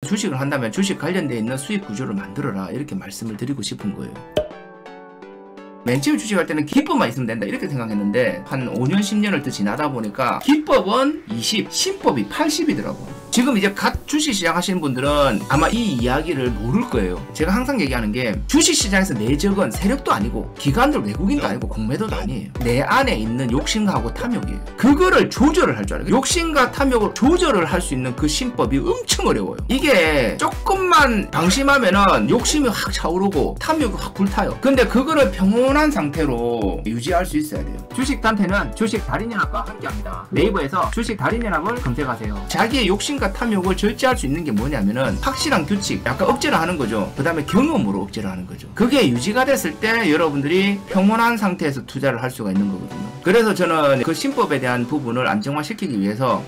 주식을 한다면 주식 관련되어 있는 수익 구조를 만들어라, 이렇게 말씀을 드리고 싶은 거예요. 맨 처음 주식할 때는 기법만 있으면 된다 이렇게 생각했는데 한 5년 10년을 더 지나다 보니까 기법은 20, 신법이 80이더라고. 지금 이제 갓 주식 시작하시는 분들은 아마 이 이야기를 모를 거예요. 제가 항상 얘기하는 게 주식시장에서 내 적은 세력도 아니고 기관도 외국인도 아니고 공매도도 아니에요. 내 안에 있는 욕심하고 탐욕이에요. 그거를 조절을 할 줄 알아요. 욕심과 탐욕을 조절을 할 수 있는 그 신법이 엄청 어려워요. 이게 조금만 방심하면은 욕심이 확 차오르고 탐욕이 확 불타요. 근데 그거를 평온한 상태로 유지할 수 있어야 돼요. 주식단체는 주식 달인연합과 함께합니다. 네이버에서 주식 달인연합을 검색하세요. 자기의 욕심과 탐욕을 절제할 수 있는 게 뭐냐면은 확실한 규칙, 약간 억제를 하는 거죠. 그 다음에 경험으로 억제를 하는 거죠. 그게 유지가 됐을 때 여러분들이 평온한 상태에서 투자를 할 수가 있는 거거든요. 그래서 저는 그 신법에 대한 부분을 안정화시키기 위해서